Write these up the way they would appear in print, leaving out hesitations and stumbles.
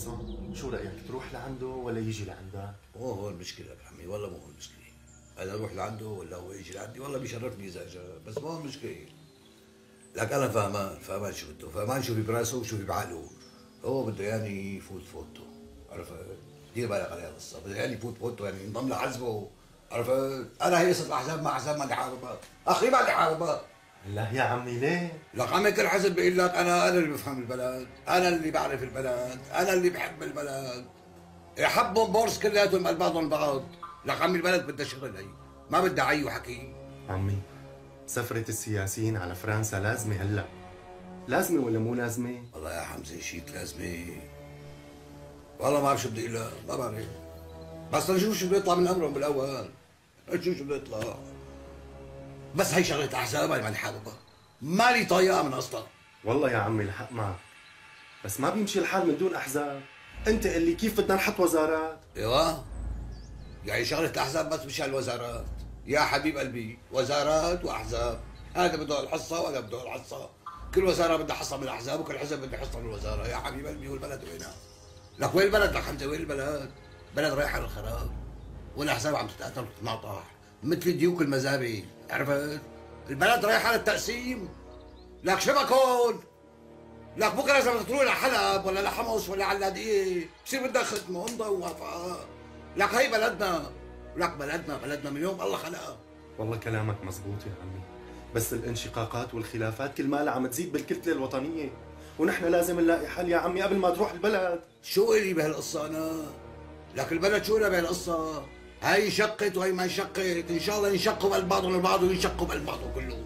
عصام، شو رأيك تروح لعنده ولا يجي لعندك؟ مو هو المشكلة يا عمي، والله مو هو المشكلة. أنا أروح لعنده ولا هو يجي لعندي والله بيشرفني إذا إجا، بس مو هو المشكلة. لك أنا فهمان شو بده، فهمان شو في براسه وشو في بعقله. هو بده يعني يفوت فوتته، عرفت؟ دير بالك على القصة، بده يعني يفوت فوتته يعني ينضم لحزبه، عرفت؟ أنا هي قصة الأحزاب ما أحزاب ما بدي حاربها، أخي ما بدي حاربها. لا يا عمي ليه؟ لك عمي كل حزب بيقول لك أنا اللي بفهم البلد، أنا اللي بعرف البلد، أنا اللي بحب البلد. يحبهم بورس كلياتهم قد بعضهم البعض. لك عمي البلد بدها شغل، هي ما بدها عي وحكي. عمي سفرة السياسيين على فرنسا لازمة هلا، لازمة ولا مو لازمة؟ والله يا حمزة شيك لازمة. والله ما بعرف شو بدي اقول لك، ما بعرف. بس نشوف شو بده يطلع من امرهم بالاول. نشوف شو بده يطلع. بس هي شغلة احزاب انا ماني حاببها. مالي طايقها من اصلا. والله يا عمي الحق معك، بس ما بيمشي الحال من دون احزاب. انت اللي كيف بدنا نحط وزارات؟ ايوه يعني شغلة الاحزاب بس مشان الوزارات. يا حبيب قلبي وزارات واحزاب، هذا بده الحصة وهذا بده الحصة. كل وزارة بدها حصة من الاحزاب وكل حزب بده حصة من الوزارة. يا حبيب قلبي والبلد وينها؟ لك وين البلد؟ لك حمزة وين البلد؟ بلد رايحة للخراب والاحزاب عم تتقاتل وتتناطح مثل ديوك المزاري، عرفت؟ البلد رايحة للتقسيم. لك شبكون. لك بكره اذا بدك تروح لحلب ولا لحمص ولا علاديه بصير بدك ختم وامضى وموافقات. لك هي بلدنا. لك بلدنا من يوم الله خلقها. والله كلامك مزبوط يا عمي، بس الانشقاقات والخلافات كل مالها عم تزيد بالكتلة الوطنية، ونحن لازم نلاقي حل يا عمي قبل ما تروح البلد. شو إلي بهالقصة أنا؟ لك البلد شو إلها بهالقصة؟ هاي انشقت وهي ما انشقت، إن شاء الله ينشقوا بقلب بعضهم البعض وينشقوا بقلب بعضهم كله.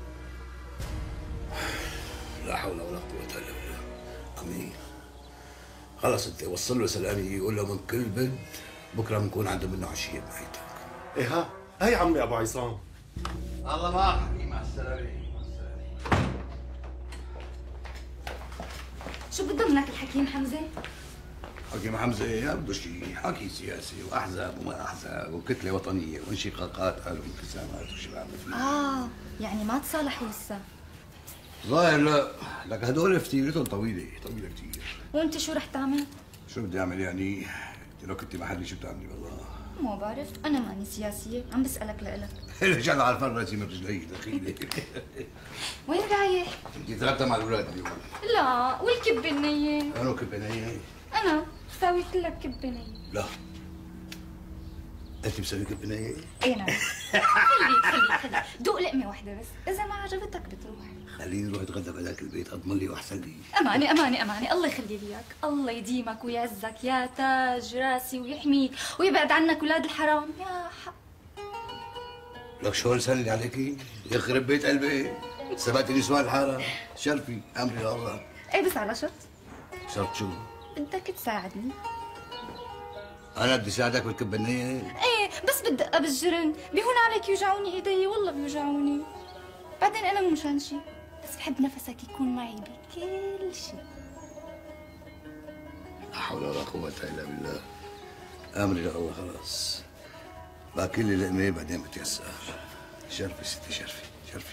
لا حول ولا قوة إلا بالله. عمي خلص أنت وصل له سلامي، قول له من كل بد بكره بنكون عنده منه عشية بحياتك. ايه ها هي عمي ابو عصام. الله معك حبيبي، مع السلامة. مع السلامة. شو بده منك الحكيم حمزة؟ حكيم حمزة يا بده شيء حكي سياسي واحزاب وما احزاب وكتله وطنيه وانشقاقات قالوا انقسامات وشو بعمل فيه. يعني ما تصالحوا لسه؟ ظاهر لا. لك هدول فتيلتهم طويله كثير. وانت شو رح تعمل؟ شو بدي اعمل يعني؟ انت لو كنت محلي شو بتعملي والله؟ ما بعرف، انا ماني سياسيه، عم بسالك لإلك. رجعنا على الفراسي من رجلي دخيله. وين رايح؟ انت تغدى مع الاولاد اليوم؟ لا، والكبه النيه؟ انا كبه نيه؟ انا بساوي لك كبه نيه. لا انت مسوي كبه نيه؟ ايه نعم. خليك دوق لقمه واحده بس، اذا ما عجبتك بتروح. خليني اروح اتغدى بهذاك البيت اضمن لي واحسن لي. اماني الله يخلي لي اياك، الله يديمك ويعزك يا تاج راسي ويحميك ويبعد عنك ولاد الحرام يا حق. لك شو سهل عليكي؟ يخرب بيت قلبي، سبقتي نسوان الحارة، شرفي امري لله. ايه بس على شرط. شرط شو؟ بدك تساعدني. انا بدي ساعدك بالكبه النيه؟ ايه بس بالدقه بالجرن، بيهون عليك يوجعوني ايدي والله بيوجعوني. بعدين انا مو مشان شي، بس بحب نفسك يكون معي بكل شي. لا حول ولا قوة الا بالله. امري لله خلاص. باكل لي لقمه بعدين بتيسر. شرفي ستي شرفي.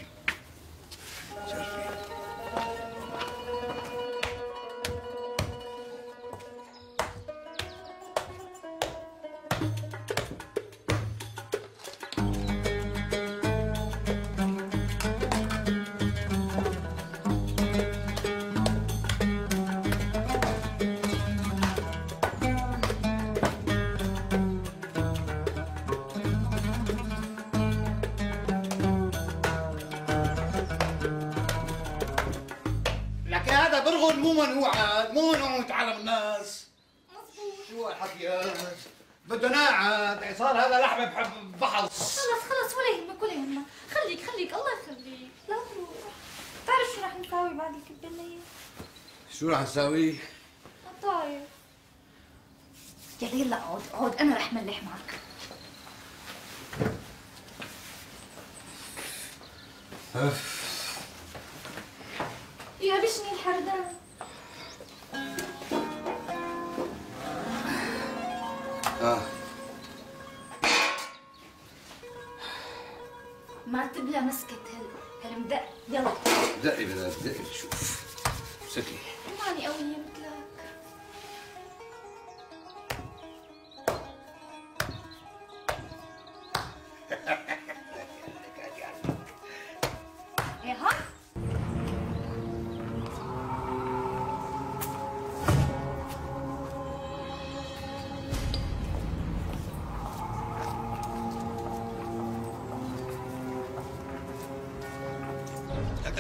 مو منوع يتعلم الناس. مظبوط. شو هالحكي هذا؟ بده ناعد، صار هذا لحمه بحب بحص. خلص ولا يهمك، خليك الله يخليك، لا تروح. بتعرف شو رح نساوي بعد الكبه الليل؟ شو رح نساوي؟ قطايف. يلا اقعد انا رح ملح معك. يا بشني الحردان. ما تبلى مسكت هالمدق. يلا دقي بدك دقي شوف. امسكي. ماني قوية مثلك.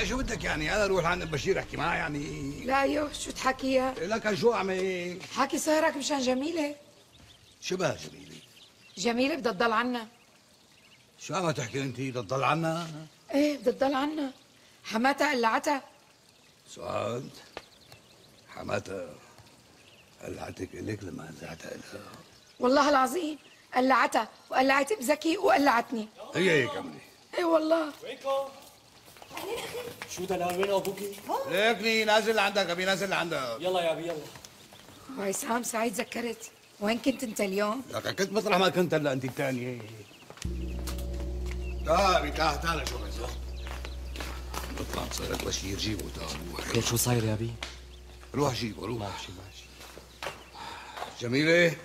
انت شو بدك يعني انا اروح لعند بشير احكي معاه يعني؟ لا يو شو تحكيها؟ لك شو اعمل؟ حكي سهرك مشان جميلة. شو بها جميله؟ جميلة بدها تضل عنا. شو عم تحكي انت؟ بدها تضل عنا؟ ايه بدها تضل عنا. حماتها قلعتها. سعاد حماتها قلعتك الك لما نزعتها لها؟ والله العظيم قلعتها وقلعت بزكي وقلعتني. هي كملي. ايه والله. وينكم؟ شو دلال؟ وين ابوكي؟ ليكني نازل لعندك ابي، نازل لعندك. يلا يا ابي يلا. وعصام سعيد ذكرت. وين كنت انت اليوم؟ لك كنت مطرح ما كنت هلا انت الثانيه. تعال تعال شو عايز؟ بطلع صارت بشير جيبه تعال. ليك شو صاير يا ابي؟ روح جيبه روح. ماشي ماشي. جميلة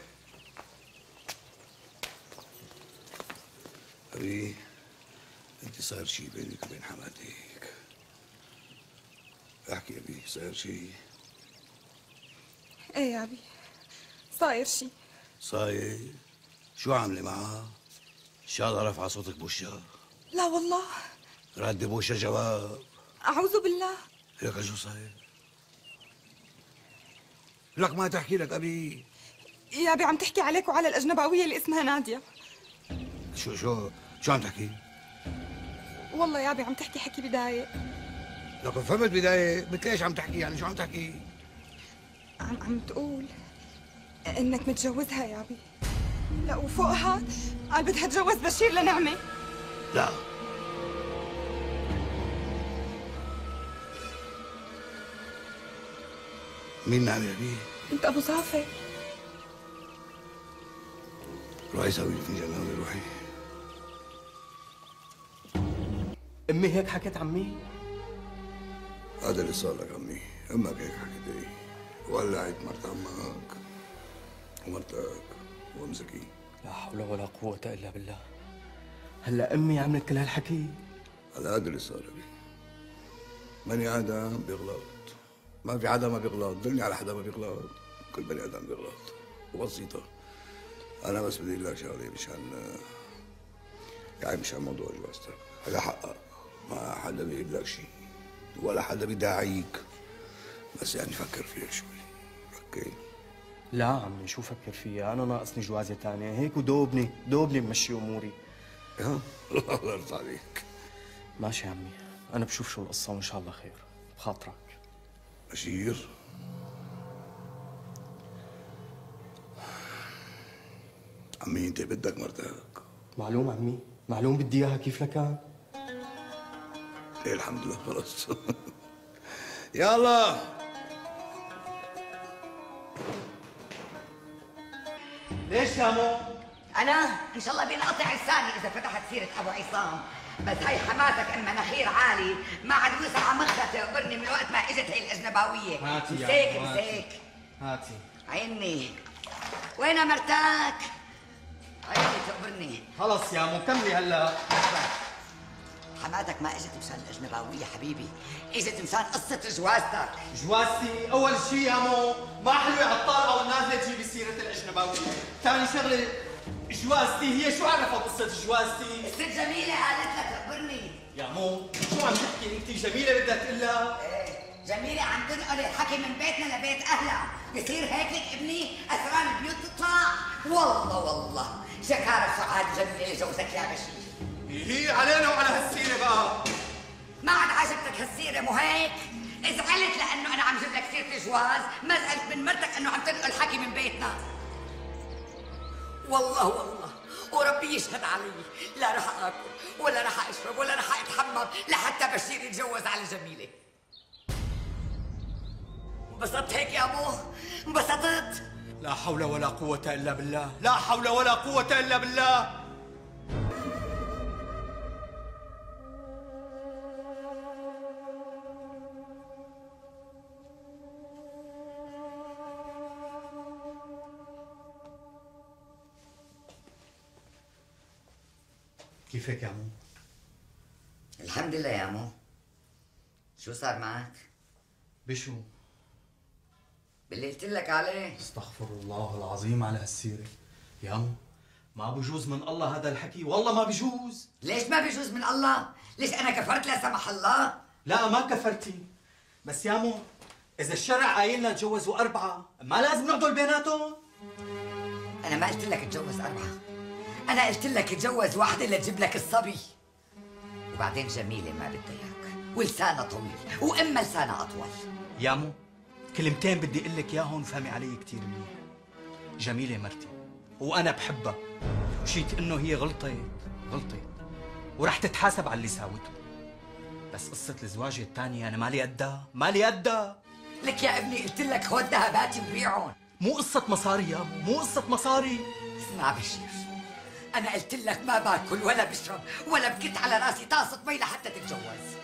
أبي أنت صاير شي بينك وبين حماتك. احكي يا أبي صاير شي؟ ايه يا ابي صاير شي. صاير؟ شو عاملة معها؟ شاطرة رافعة صوتك بوشها؟ لا والله. ردي بوشها جواب. اعوذ بالله. لك شو صاير؟ لك ما تحكي لك أبي. يا ابي عم تحكي عليك وعلى الاجنباويه اللي اسمها ناديه. شو عم تحكي؟ والله يا ابي عم تحكي حكي بدايه. لك فهمت بداية، مثل ايش عم تحكي يعني شو عم تحكي؟ عم تقول انك متجوزها يا ابي. لا وفوقها قال بدها تجوز بشير لنعمه. لا مين نعمة يا أبي؟ انت ابو صافي. روحي سوي لي فنجان قهوة روحي. امي هيك حكت عمي؟ هذا اللي صار لك عمي، امك هيك حكت ايه؟ ولعت مرت عمك ومرتك وامزكي. لا حول ولا قوة الا بالله. هلا امي عملت كل هالحكي؟ هذا اللي صار لي. بني ادم بيغلط، ما في حدا ما بيغلط، دلني على حدا ما بيغلط، كل بني ادم بيغلط وبسيطة. انا بس بدي اقول لك شغله مشان موضوع جوازتك، هذا حقك، ما حدا بيقول لك شيء ولا حدا بيداعيك، بس يعني فكر فيها شوي. اوكي؟ لا عمي شو فكر فيها؟ انا ناقصني جوازة ثانية هيك ودوبني ممشي اموري. الله يرضى عليك. ماشي عمي، انا بشوف شو القصة وان شاء الله خير، بخاطرك. بشير عمي انت بدك مرتك؟ معلوم عمي، معلوم بدي اياها كيف لكان. ايه الحمد لله خلص. يلا ليش يا مو؟ أنا إن شاء الله بينقطع لساني إذا فتحت سيرة أبو عصام، بس هي حماتك أم مناخير عالي ما عاد وسع على مخها تخبرني من وقت ما إجت هي الأجنباوية. هاتي يا مسيك عمو، مسيك. هاتي. عيني. وينها مرتاك؟ عيني تخبرني. خلص يا مو كملي هلا. حماتك ما اجت مشان الاجنباويه حبيبي، اجت مشان قصه جوازتك. جوازتي أول شيء يا مو ما حلوة على الطالعة والنازلة تجيبي سيرة الأجنباوية. ثاني شغلة جوازتي هي شو عرفت قصة جوازتي؟ الست جميلة قالت لك خبرني. يا مو شو عم تحكي أنت؟ جميلة بدها تقول لها؟ ايه جميلة عم تنقل الحكي من بيتنا لبيت أهلها، يصير هيك لك ابني أسرار البيوت تطلع؟ والله شكارة سعاد جميلة جوزك يا بشير. هي علينا وعلى هالسيرة بقى. ما عاد عجبتك هالسيرة مو هيك؟ زعلت لأنه أنا عم جيب لك سيرة جواز، ما زعلت من مرتك أنه عم تنقل حكي من بيتنا. والله وربي يشهد علي، لا رح آكل ولا رح أشرب ولا رح أتحمم لحتى بشير يتجوز على جميلة. انبسطت هيك يا أبو؟ انبسطت؟ لا حول ولا قوة إلا بالله، لا حول ولا قوة إلا بالله. كيفك يا عمو؟ الحمد لله يا عمو. شو صار معك؟ بشو؟ باللي قلت لك عليه. استغفر الله العظيم على هالسيرة. يا عمو ما بجوز من الله هذا الحكي، والله ما بجوز. ليش ما بيجوز من الله؟ ليش أنا كفرت لا سمح الله؟ لا ما كفرتي، بس يا مو إذا الشرع قايل لنا تجوزوا 4، ما لازم نعضل بيناتهم؟ أنا ما قلت لك تجوز 4، أنا قلت لك تجوز واحدة اللي تجيب لك الصبي. وبعدين جميلة ما بدها إياك، ولسانها طويل، وإما لسانها أطول. يا مو كلمتين بدي أقول لك إياهم وفهمي علي كثير منيح. جميلة مرتي وأنا بحبها، وشيت إنه هي غلطت ورح تتحاسب على اللي ساوته، بس قصة الزواج الثانية أنا مالي قدها. لك يا ابني قلت لك خذ ذهباتي وبيعهم. مو قصة مصاري يا مو قصة مصاري. اسمع بشير، أنا قلت لك ما باكل ولا بشرب ولا بكت على راسي طاسة مي لحتى تتجوز.